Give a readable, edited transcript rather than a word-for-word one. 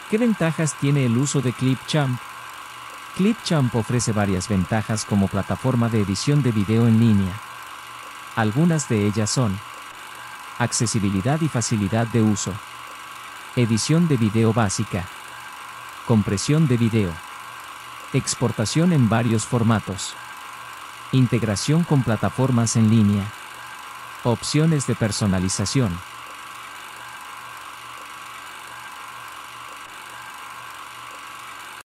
¿Qué ventajas tiene el uso de Clipchamp? Clipchamp ofrece varias ventajas como plataforma de edición de video en línea. Algunas de ellas son: accesibilidad y facilidad de uso, edición de video básica, compresión de video, exportación en varios formatos, integración con plataformas en línea, opciones de personalización.